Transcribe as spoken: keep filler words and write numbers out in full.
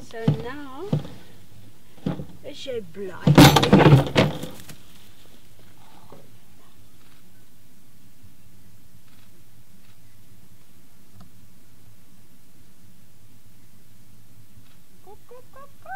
So now is jy bly? Kop, kop, kop, kop.